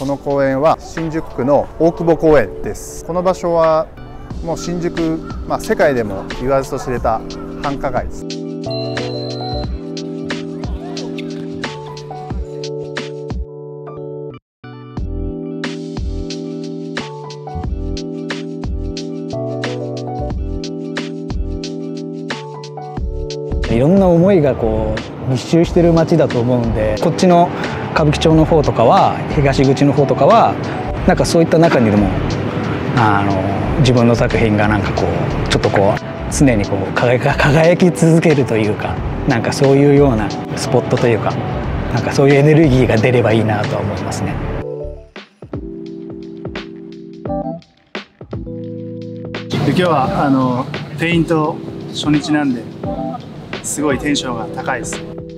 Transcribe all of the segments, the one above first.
この公園は新宿区の大久保公園です。この場所はもう新宿、世界でも言わずと知れた繁華街です。 いろんな思いがこう密集してる街だと思うんで、こっちの歌舞伎町の方とかは、東口の方とかはなんかそういった中にでも自分の作品がなんかこうちょっとこう常にこう輝き続けるというか、なんかそういうようなスポットというか、なんかそういうエネルギーが出ればいいなとは思いますね。 今日はペイント初日なんですごいテンションが高いです。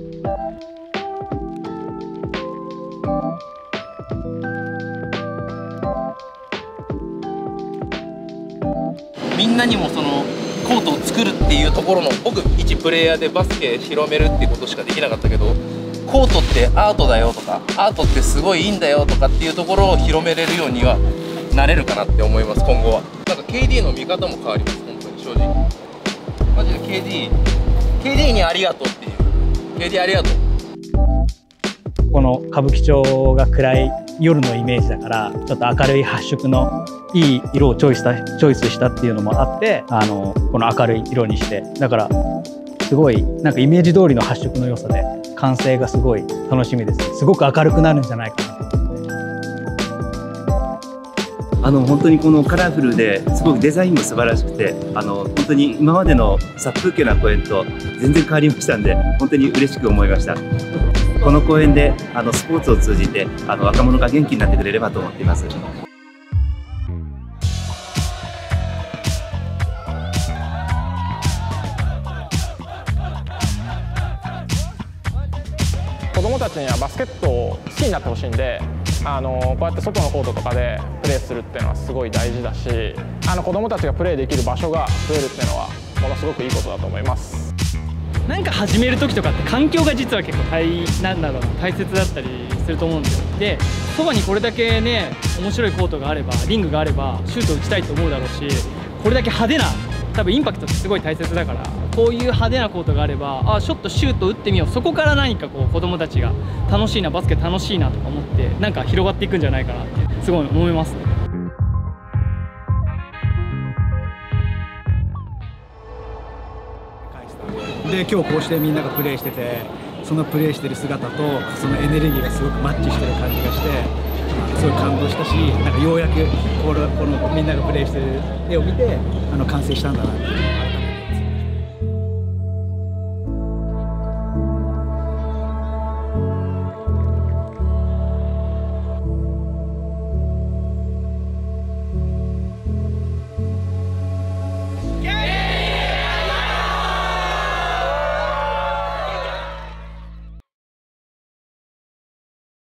みんなにもそのコートを作るっていうところの、僕一プレイヤーでバスケ広めるっていうことしかできなかったけど、コートってアートだよとか、アートってすごいいいんだよとかっていうところを広めれるようにはなれるかなって思います。今後はなんか KD の見方も変わります。本当に正直マジで KD にありがとうっていう、 KD ありがとう。 この歌舞伎町が暗い夜のイメージだから、ちょっと明るい発色のいい色をチョイスしたっていうのもあって、この明るい色にして、だからすごいなんかイメージ通りの発色の良さで、完成がすごい楽しみです。すごく明るくなるんじゃないかなと思って。 本当にこのカラフルですごくデザインも素晴らしくて、本当に今までの殺風景な公園と全然変わりましたんで、本当に嬉しく思いました。この公園でスポーツを通じて若者が元気になってくれればと思っています。 子どもたちにはバスケットを好きになってほしいんで、こうやって外のコートとかでプレーするっていうのはすごい大事だし、子どもたちがプレーできる場所が増えるっていうのはものすごくいいことだと思います。 なんか始める時とかって環境が実は結構大切だったりすると思うんですよ。で、そばにこれだけね面白いコートがあれば、リングがあればシュート打ちたいと思うだろうし、これだけ派手な、多分インパクトってすごい大切だから、こういう派手なコートがあれば、ちょっとシュート打ってみよう、そこから何かこう子供たちが楽しいな、バスケ楽しいなとか思ってなんか広がっていくんじゃないかなってすごい思いますね。 で今日こうしてみんながプレーしてて、そのプレーしてる姿とそのエネルギーがすごくマッチしてる感じがして、すごい感動したし、なんかようやくこのみんながプレーしてる絵を見て完成したんだなっていうのがある。